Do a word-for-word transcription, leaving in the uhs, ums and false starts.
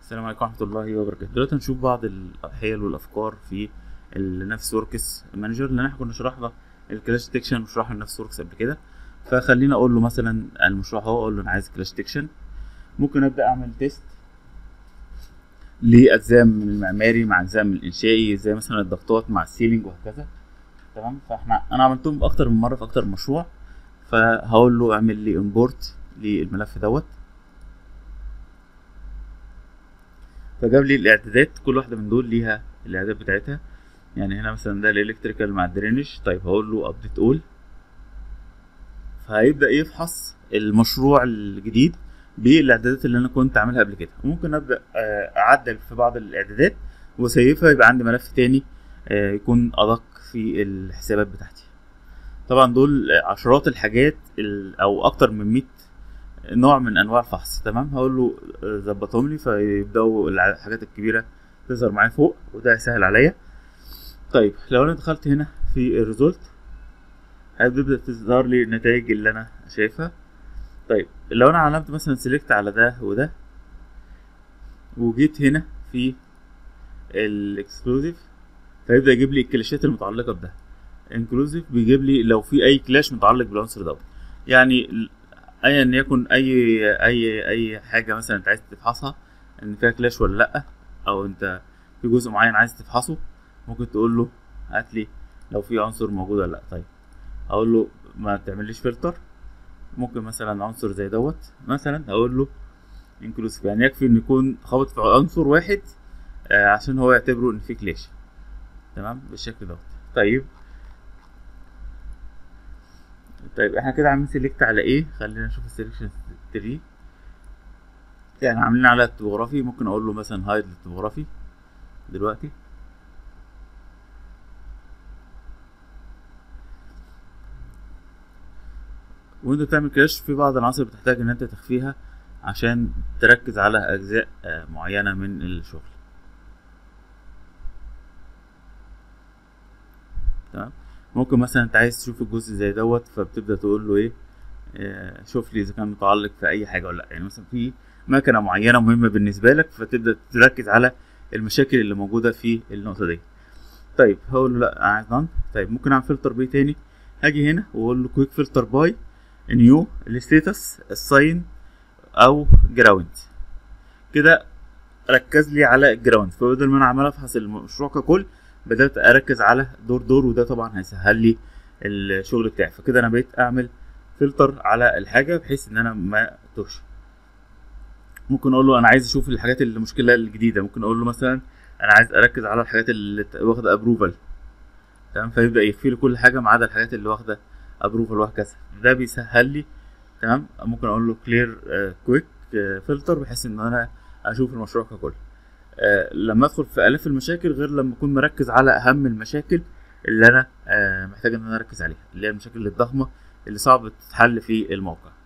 السلام عليكم ورحمة الله وبركاته. دلوقتي هنشوف بعض الحيل والأفكار في النفس وركس مانجر، لأن احنا كنا شرحنا الكلاش ديتكشن وشرحنا النفس وركس قبل كده. فخلينا أقول له مثلا المشروع اهو، أقول له أنا عايز كلاش ديتكشن. ممكن أبدأ أعمل تيست لأجزاء من المعماري مع أجزاء من الإنشائي، زي مثلا الضغطات مع السيلينج وهكذا. تمام، فاحنا أنا عملتهم أكتر من مرة في أكتر من مشروع، فهقول له اعمل لي امبورت للملف دوت. فجاب لي الاعدادات، كل واحده من دول ليها الاعداد بتاعتها. يعني هنا مثلا ده الالكتريكال مع الدرينج. طيب هقول له ابديت اول، فهيبدا يفحص المشروع الجديد بالاعدادات اللي انا كنت عاملها قبل كده. ممكن ابدا اعدل في بعض الاعدادات واسيفها، يبقى عندي ملف تاني يكون ادق في الحسابات بتاعتي. طبعا دول عشرات الحاجات او اكتر من مية نوع من انواع الفحص. تمام، هقول له ظبطهم لي، فيبداوا الحاجات الكبيره تظهر معايا فوق، وده هيسهل عليا. طيب لو انا دخلت هنا في الريزولت، هتبدا تظهر لي النتائج اللي انا شايفها. طيب لو انا علمت مثلا سيلكت على ده وده، وجيت هنا في الاكسكلوزيف، فيبدا يجيب لي الكلاشات المتعلقه بده. انكلوزيف بيجيب لي لو في اي كلاش متعلق بالعنصر دوت. يعني ايا يكن اي اي اي حاجه مثلا انت عايز تفحصها ان فيها كلاش ولا لا، او انت في جزء معين عايز تفحصه، ممكن تقول له هات لي لو في عنصر موجود ولا لا. طيب اقول له ما تعمليش فلتر، ممكن مثلا عنصر زي دوت مثلا اقول له انكلوسيف، يعني يكفي ان يكون خابط في عنصر واحد آه عشان هو يعتبره ان في كلاش. تمام بالشكل دوت. طيب طيب احنا كده عاملين سيلكت على ايه؟ خلينا نشوف السيلكشن تري. يعني عاملين على التوبوغرافي، ممكن اقول له مثلا هايد للتوبوغرافي دلوقتي. وانت بتعمل كلاش في بعض العناصر بتحتاج ان انت تخفيها عشان تركز على اجزاء معينة من الشغل. تمام، ممكن مثلا انت عايز تشوف الجزء زي دوت، فبتبدأ تقول له ايه اه شوف لي اذا كان متعلق في اي حاجة ولا لا. يعني مثلا في مكنة معينة مهمة بالنسبة لك، فتبدأ تركز على المشاكل اللي موجودة في النقطة دي. طيب هقول له لا عايز نان. طيب ممكن اعمل فلتر بي تاني، هاجي هنا واقول له كويك فلتر باي نيو الستاتس الساين او جراوند. كده ركز لي على الجراوند، فبدل ما انا عمال افحص المشروع ككل، بدات اركز على دور دور، وده طبعا هيسهل لي الشغل بتاعي. فكده انا بقيت اعمل فلتر على الحاجه بحيث ان انا ما توش. ممكن اقول له انا عايز اشوف الحاجات اللي المشكله الجديده، ممكن اقول له مثلا انا عايز اركز على الحاجات اللي واخده ابروفال. تمام، فيبدا يخفي لي كل حاجه ما عدا الحاجات اللي واخده ابروفال وهكذا. ده بيسهل لي. تمام، ممكن اقول له كلير كويك فلتر بحيث ان انا اشوف المشروع ككل. آه لما ادخل في الاف المشاكل غير لما اكون مركز على اهم المشاكل اللي انا آه محتاج ان انا اركز عليها، اللي هي المشاكل الضخمه اللي صعب تتحل في الموقع.